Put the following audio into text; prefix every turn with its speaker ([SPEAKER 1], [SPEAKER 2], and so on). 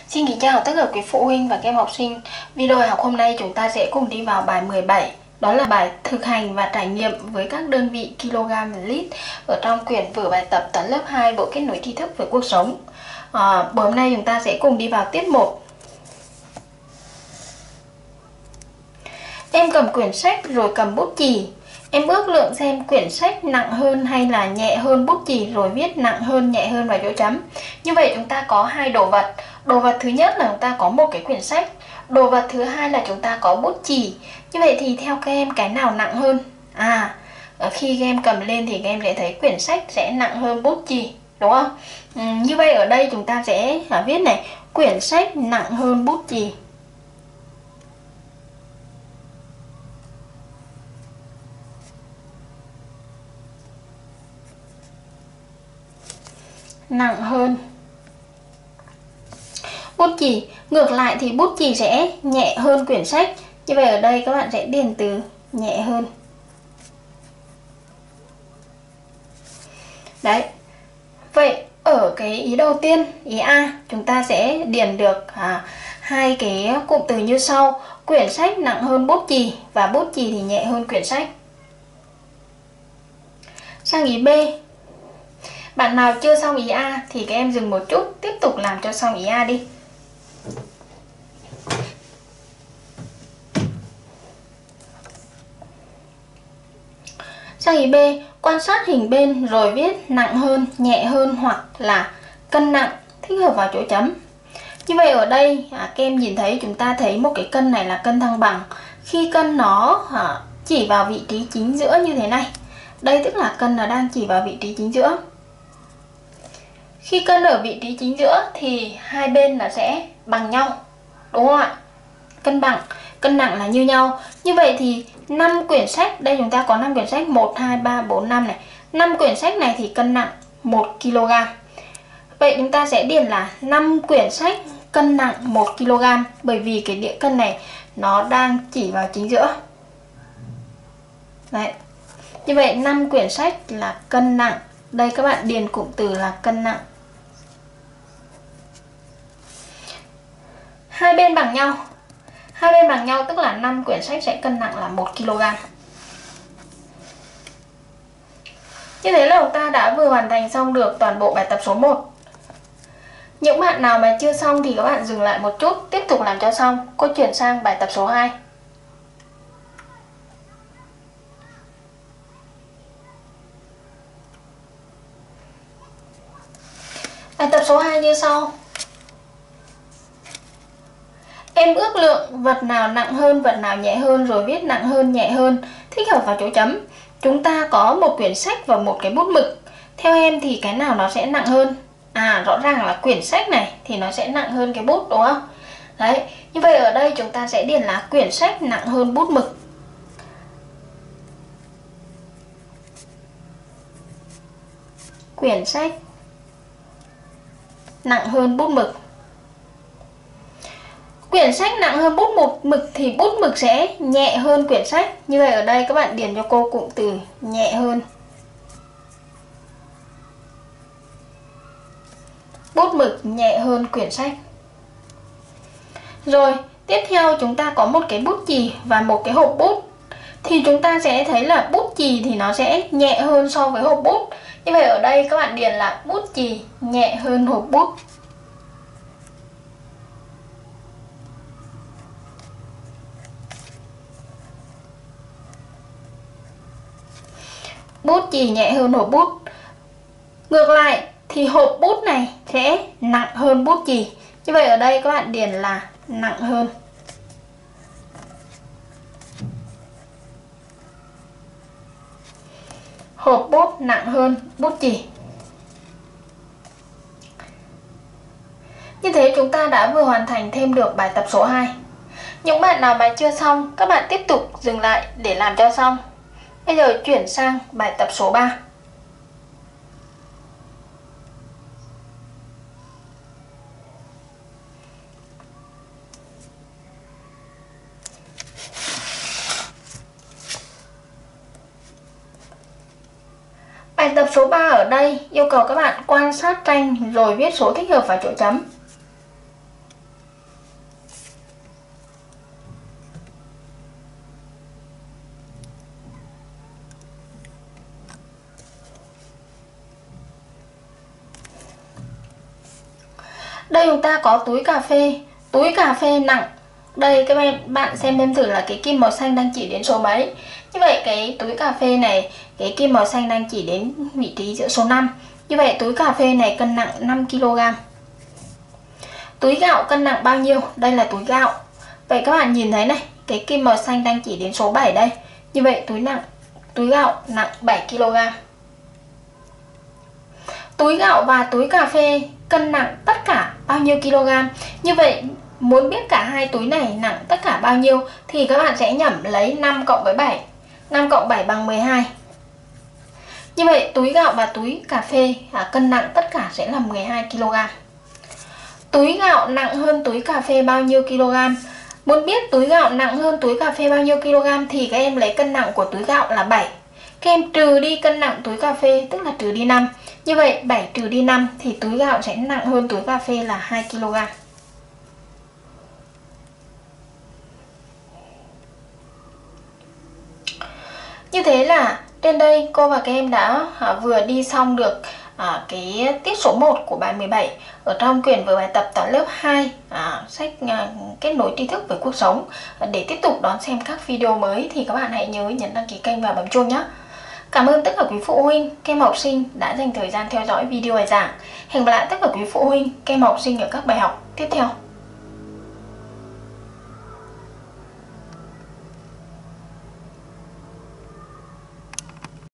[SPEAKER 1] Xin kính chào tất cả quý phụ huynh và các em học sinh. Video học hôm nay chúng ta sẽ cùng đi vào bài 17. Đó là bài thực hành và trải nghiệm với các đơn vị kg và lít ở trong quyển vở bài tập toán lớp 2 bộ kết nối tri thức với cuộc sống. Buổi hôm nay chúng ta sẽ cùng đi vào tiết 1. Em cầm quyển sách rồi cầm bút chì. Em ước lượng xem quyển sách nặng hơn hay là nhẹ hơn bút chì rồi viết nặng hơn, nhẹ hơn vào chỗ chấm. Như vậy chúng ta có hai đồ vật. Đồ vật thứ nhất là chúng ta có một cái quyển sách. Đồ vật thứ hai là chúng ta có bút chì. Như vậy thì theo các em cái nào nặng hơn? Khi các em cầm lên thì các em sẽ thấy quyển sách sẽ nặng hơn bút chì, đúng không? Như vậy ở đây chúng ta sẽ viết này, quyển sách nặng hơn bút chì. Nặng hơn bút chì. Ngược lại thì bút chì sẽ nhẹ hơn quyển sách. Như vậy ở đây các bạn sẽ điền từ nhẹ hơn. Đấy. Vậy ở cái ý đầu tiên, ý A, chúng ta sẽ điền được hai cái cụm từ như sau: quyển sách nặng hơn bút chì và bút chì thì nhẹ hơn quyển sách. Sang ý B, bạn nào chưa xong ý A thì các em dừng một chút, tiếp tục làm cho xong ý A đi. Sang ý B, quan sát hình bên rồi viết nặng hơn, nhẹ hơn hoặc là cân nặng, thích hợp vào chỗ chấm. Như vậy ở đây các em nhìn thấy, chúng ta thấy một cái cân này là cân thăng bằng. Khi cân nó chỉ vào vị trí chính giữa như thế này, đây tức là cân là đang chỉ vào vị trí chính giữa. Khi cân ở vị trí chính giữa thì hai bên là sẽ bằng nhau, đúng không ạ? Cân bằng, cân nặng là như nhau. Như vậy thì 5 quyển sách, đây chúng ta có 5 quyển sách, 1, 2, 3, 4, 5 này. 5 quyển sách này thì cân nặng 1 kg. Vậy chúng ta sẽ điền là 5 quyển sách cân nặng 1 kg, bởi vì cái đĩa cân này nó đang chỉ vào chính giữa. Đấy. Như vậy 5 quyển sách là cân nặng. Đây các bạn điền cụm từ là cân nặng. Hai bên bằng nhau. Hai bên bằng nhau tức là 5 quyển sách sẽ cân nặng là 1 kg. Như thế là chúng ta đã vừa hoàn thành xong được toàn bộ bài tập số 1. Những bạn nào mà chưa xong thì các bạn dừng lại một chút, tiếp tục làm cho xong. Cô chuyển sang bài tập số 2. Bài tập số 2 như sau. Em ước lượng vật nào nặng hơn, vật nào nhẹ hơn rồi viết nặng hơn, nhẹ hơn, thích hợp vào chỗ chấm. Chúng ta có một quyển sách và một cái bút mực. Theo em thì cái nào nó sẽ nặng hơn? Rõ ràng là quyển sách này thì nó sẽ nặng hơn cái bút, đúng không? Đấy, như vậy ở đây chúng ta sẽ điền là quyển sách nặng hơn bút mực. Quyển sách nặng hơn bút mực. Quyển sách nặng hơn bút mực thì bút mực sẽ nhẹ hơn quyển sách. Như vậy ở đây các bạn điền cho cô cụm từ nhẹ hơn. Bút mực nhẹ hơn quyển sách. Rồi, tiếp theo chúng ta có một cái bút chì và một cái hộp bút. Thì chúng ta sẽ thấy là bút chì thì nó sẽ nhẹ hơn so với hộp bút. Như vậy ở đây các bạn điền là bút chì nhẹ hơn hộp bút. Bút chì nhẹ hơn hộp bút. Ngược lại thì hộp bút này sẽ nặng hơn bút chì. Như vậy ở đây các bạn điền là nặng hơn. Hộp bút nặng hơn bút chì. Như thế chúng ta đã vừa hoàn thành thêm được bài tập số 2. Những bạn nào mà chưa xong, các bạn tiếp tục dừng lại để làm cho xong. Bây giờ chuyển sang bài tập số 3. Bài tập số 3 ở đây yêu cầu các bạn quan sát tranh rồi viết số thích hợp vào chỗ chấm. Đây chúng ta có túi cà phê nặng. Đây các bạn xem thêm thử là cái kim màu xanh đang chỉ đến số mấy. Như vậy cái túi cà phê này, cái kim màu xanh đang chỉ đến vị trí giữa số 5. Như vậy túi cà phê này cân nặng 5 kg. Túi gạo cân nặng bao nhiêu? Đây là túi gạo. Vậy các bạn nhìn thấy này, cái kim màu xanh đang chỉ đến số 7 đây. Như vậy túi gạo nặng 7 kg. Túi gạo và túi cà phê cân nặng tất cả bao nhiêu kg? Như vậy muốn biết cả hai túi này nặng tất cả bao nhiêu thì các bạn sẽ nhẩm lấy 5 cộng với 7. 5 cộng 7 bằng 12. Như vậy túi gạo và túi cà phê cân nặng tất cả sẽ là 12 kg. Túi gạo nặng hơn túi cà phê bao nhiêu kg? Muốn biết túi gạo nặng hơn túi cà phê bao nhiêu kg thì các em lấy cân nặng của túi gạo là 7. Các em trừ đi cân nặng túi cà phê, tức là trừ đi 5. Như vậy 7 trừ đi 5 thì túi gạo sẽ nặng hơn túi cà phê là 2 kg. Như thế là trên đây cô và các em đã vừa đi xong được cái tiết số 1 của bài 17 ở trong quyển vở bài tập toán lớp 2 sách kết nối tri thức với cuộc sống. Để tiếp tục đón xem các video mới thì các bạn hãy nhớ nhấn đăng ký kênh và bấm chuông nhé. Cảm ơn tất cả quý phụ huynh, các em học sinh đã dành thời gian theo dõi video bài giảng. Hẹn gặp lại tất cả quý phụ huynh, các em học sinh ở các bài học tiếp theo.